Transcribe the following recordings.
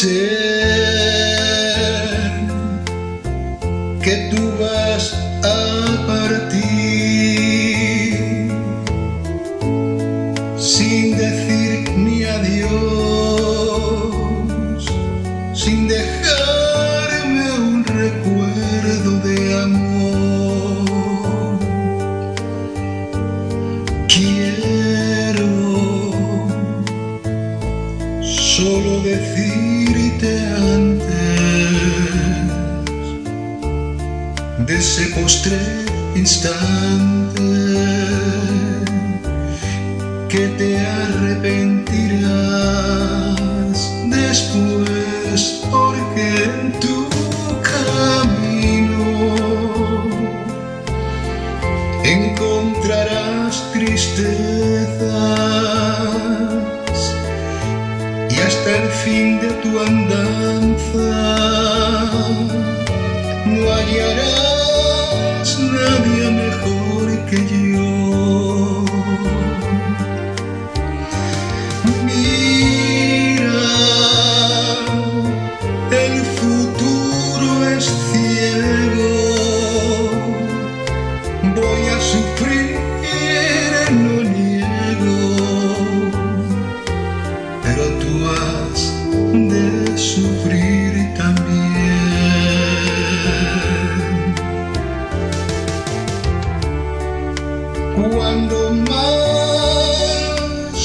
Sé que tú vas a partir sin decir ni adiós, sin dejarme un recuerdo de amor. Quiero solo decirte antes de ese postrer instante que te arrepentirás después, porque en tu camino encontrarás tristezas y hasta el fin de tu andanza no hallarás nadie mejor que yo. Mira, el futuro es ciego, voy a sufrir, no niego, pero tú has de sufrir también. Cuando más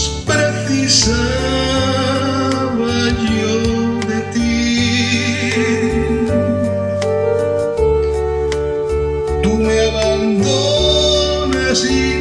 precisaba yo de ti, tú me abandonas y